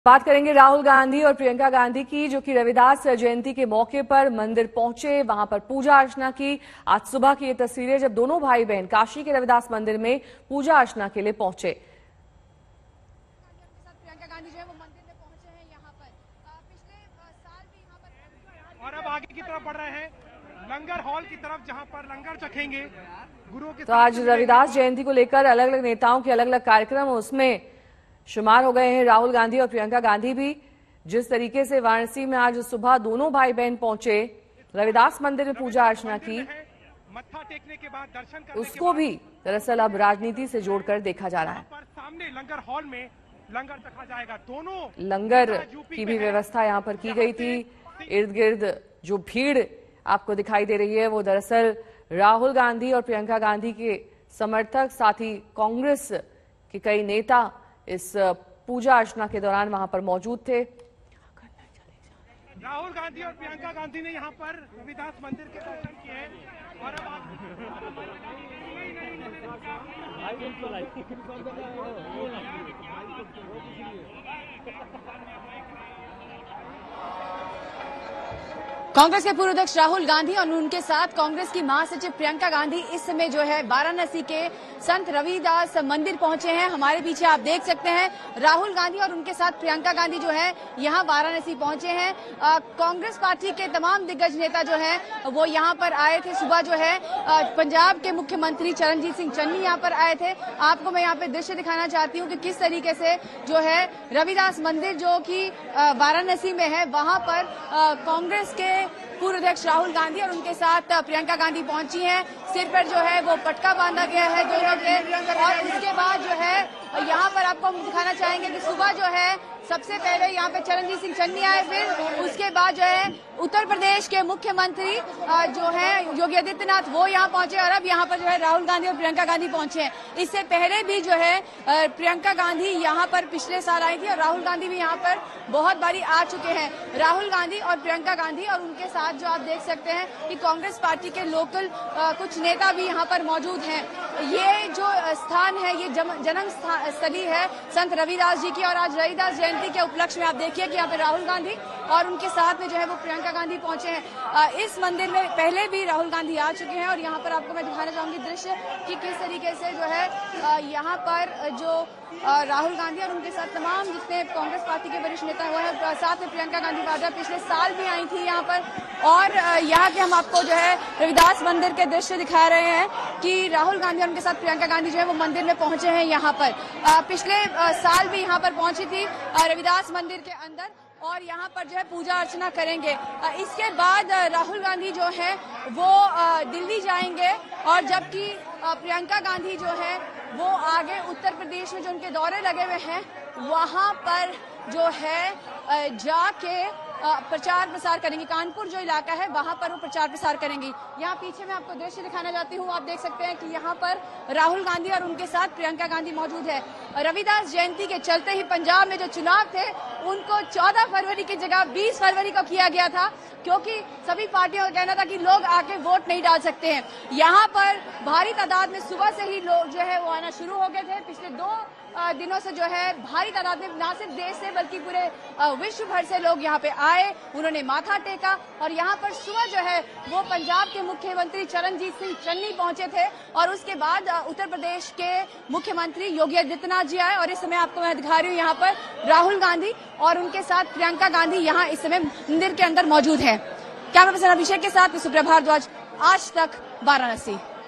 बात करेंगे राहुल गांधी और प्रियंका गांधी की, जो कि रविदास जयंती के मौके पर मंदिर पहुंचे, वहां पर पूजा अर्चना की। आज सुबह की ये तस्वीरें जब दोनों भाई बहन काशी के रविदास मंदिर में पूजा अर्चना के लिए पहुंचे। प्रियंका गांधी जो है वो मंदिर में पहुंचे हैं यहाँ पर। पिछले साल भी यहाँ पर और अब आगे की तरफ बढ़ रहे हैं लंगर हॉल की तरफ, जहां पर लंगर चखेंगे गुरुओं के। तो आज रविदास जयंती को लेकर अलग अलग नेताओं के अलग अलग कार्यक्रम उसमें शुमार हो गए हैं। राहुल गांधी और प्रियंका गांधी भी जिस तरीके से वाराणसी में आज सुबह दोनों भाई बहन पहुंचे, रविदास मंदिर में पूजा अर्चना की, मत्था टेकने के बाद दर्शन करने उसको भी दरअसल अब राजनीति से जोड़कर देखा जा रहा है। पर सामने लंगर हॉल में लंगर चखा जाएगा। दोनों लंगर की भी व्यवस्था यहाँ पर की गई थी। इर्द गिर्द जो भीड़ आपको दिखाई दे रही है वो दरअसल राहुल गांधी और प्रियंका गांधी के समर्थक, साथ ही कांग्रेस के कई नेता इस पूजा अर्चना के दौरान वहां पर मौजूद थे। राहुल गांधी और प्रियंका गांधी ने यहाँ पर रविदास मंदिर के दर्शन किए हैं और अब कांग्रेस के पूर्व अध्यक्ष राहुल गांधी और उनके साथ कांग्रेस की महासचिव प्रियंका गांधी इस समय जो है वाराणसी के संत रविदास मंदिर पहुंचे हैं। हमारे पीछे आप देख सकते हैं राहुल गांधी और उनके साथ प्रियंका गांधी जो है यहाँ वाराणसी पहुंचे हैं। कांग्रेस पार्टी के तमाम दिग्गज नेता जो है वो यहाँ पर आए थे। सुबह जो है पंजाब के मुख्यमंत्री चरणजीत सिंह चन्नी यहाँ पर आए थे। आपको मैं यहाँ पे दृश्य दिखाना चाहती हूँ कि किस तरीके से जो है रविदास मंदिर जो कि वाराणसी में है, वहाँ पर कांग्रेस के पूर्व अध्यक्ष राहुल गांधी और उनके साथ प्रियंका गांधी पहुंची हैं। सिर पर जो है वो पटका बांधा गया है दोनों के, और उसके बाद जो है यहाँ पर आपको हम दिखाना चाहेंगे कि सुबह जो है सबसे पहले यहाँ पे चरणजीत सिंह चन्नी आए, फिर उसके बाद जो है उत्तर प्रदेश के मुख्यमंत्री जो है योगी आदित्यनाथ वो यहाँ पहुंचे, और अब यहाँ पर जो है राहुल गांधी और प्रियंका गांधी पहुंचे हैं। इससे पहले भी जो है प्रियंका गांधी यहाँ पर पिछले साल आई थी और राहुल गांधी भी यहाँ पर बहुत बारी आ चुके हैं। राहुल गांधी और प्रियंका गांधी और उनके साथ जो आप देख सकते हैं कि कांग्रेस पार्टी के लोकल कुछ नेता भी यहाँ पर मौजूद हैं। ये जो स्थान है ये जन्म स्थली है संत रविदास जी की, और आज रविदास जयंती के उपलक्ष्य में आप देखिए कि यहाँ पे राहुल गांधी और उनके साथ में जो है वो प्रियंका गांधी पहुंचे हैं। इस मंदिर में पहले भी राहुल गांधी आ चुके हैं, और यहाँ पर आपको मैं दिखाना चाहूंगी दृश्य कि किस तरीके से जो है यहाँ पर जो राहुल गांधी और उनके साथ तमाम जितने कांग्रेस पार्टी के वरिष्ठ नेता हुए हैं, साथ में प्रियंका गांधी वाड्रा पिछले साल भी आई थी यहाँ पर। और यहाँ के हम आपको जो है रविदास मंदिर के दृश्य दिखा रहे हैं कि राहुल गांधी और उनके साथ प्रियंका गांधी जो है वो मंदिर में पहुंचे हैं यहाँ पर। पिछले साल भी यहाँ पर पहुंची थी रविदास मंदिर के अंदर, और यहाँ पर जो है पूजा अर्चना करेंगे। इसके बाद राहुल गांधी जो है वो दिल्ली जाएंगे, और जबकि प्रियंका गांधी जो है वो आगे उत्तर प्रदेश में जो उनके दौरे लगे हुए हैं वहाँ पर जो है जाके प्रचार प्रसार करेंगे। कानपुर जो इलाका है वहां पर वो प्रचार प्रसार करेंगे। यहाँ पीछे मैं आपको दृश्य दिखाना चाहती हूँ। आप देख सकते हैं कि यहाँ पर राहुल गांधी और उनके साथ प्रियंका गांधी मौजूद है। रविदास जयंती के चलते ही पंजाब में जो चुनाव थे उनको 14 फरवरी की जगह 20 फरवरी को किया गया था, क्योंकि सभी पार्टियों का कहना था कि लोग आके वोट नहीं डाल सकते हैं। यहाँ पर भारी तादाद में सुबह से ही लोग जो है वो आना शुरू हो गए थे। पिछले 2 दिनों से जो है भारी तादाद में न सिर्फ देश से बल्कि पूरे विश्व भर से लोग यहाँ पे आए, उन्होंने माथा टेका, और यहाँ पर सुबह जो है वो पंजाब के मुख्यमंत्री चरणजीत सिंह चन्नी पहुंचे थे, और उसके बाद उत्तर प्रदेश के मुख्यमंत्री योगी आदित्यनाथ जी आए। और इस समय आपको मैं दिखा रही हूँ यहाँ पर राहुल गांधी और उनके साथ प्रियंका गांधी यहाँ इस समय मंदिर के अंदर मौजूद है। कैमरा पर्सन अभिषेक के साथ सुप्रभात भारद्वाज, आज तक वाराणसी।